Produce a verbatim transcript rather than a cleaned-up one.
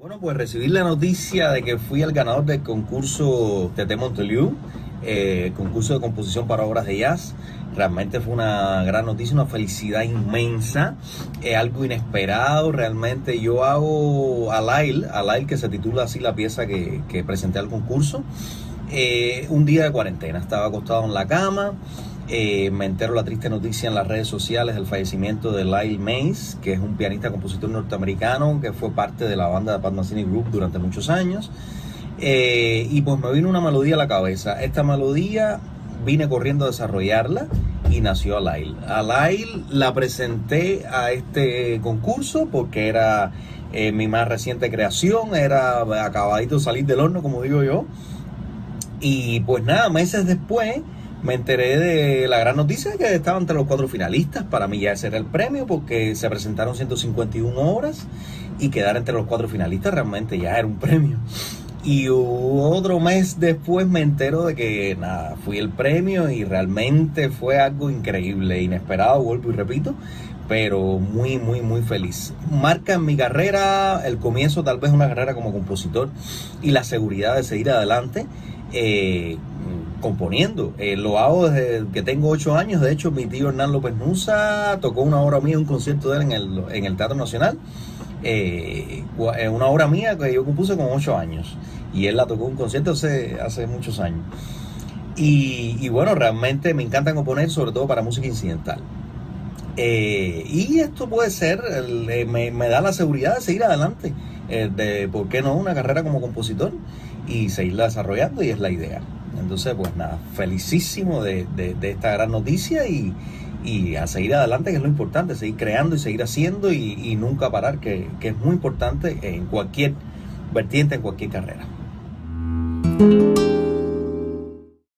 Bueno, pues recibí la noticia de que fui el ganador del concurso Teté Monteliu, eh, concurso de composición para obras de jazz. Realmente fue una gran noticia, una felicidad inmensa, eh, algo inesperado. Realmente yo hago Alail, Alail que se titula así la pieza que, que presenté al concurso, eh, un día de cuarentena. Estaba acostado en la cama. Eh, me entero la triste noticia en las redes sociales del fallecimiento de Lyle Mays, que es un pianista compositor norteamericano que fue parte de la banda de Pat Metheny Group durante muchos años. Eh, y pues me vino una melodía a la cabeza. Esta melodía vine corriendo a desarrollarla y nació Alail. Alail la presenté a este concurso porque era eh, mi más reciente creación, era acabadito de salir del horno, como digo yo. Y pues nada, meses después me enteré de la gran noticia de que estaba entre los cuatro finalistas. Para mí ya ese era el premio porque se presentaron ciento cincuenta y una obras y quedar entre los cuatro finalistas realmente ya era un premio. Y otro mes después me entero de que nada, fui el premio y realmente fue algo increíble, inesperado, vuelvo y repito, pero muy, muy, muy feliz. Marca en mi carrera el comienzo tal vez una carrera como compositor y la seguridad de seguir adelante. Eh, componiendo, eh, lo hago desde que tengo ocho años. De hecho, mi tío Hernán López Nusa tocó una obra mía, un concierto de él en el, en el Teatro Nacional, eh, una obra mía que yo compuse con ocho años y él la tocó en un concierto hace, hace muchos años. Y, y bueno, realmente me encanta componer, sobre todo para música incidental. Eh, y esto puede ser, eh, me, me da la seguridad de seguir adelante, eh, de por qué no una carrera como compositor y seguirla desarrollando, y es la idea. Entonces, pues nada, felicísimo de, de, de esta gran noticia y, y a seguir adelante, que es lo importante, seguir creando y seguir haciendo y, y nunca parar, que, que es muy importante en cualquier vertiente, en cualquier carrera.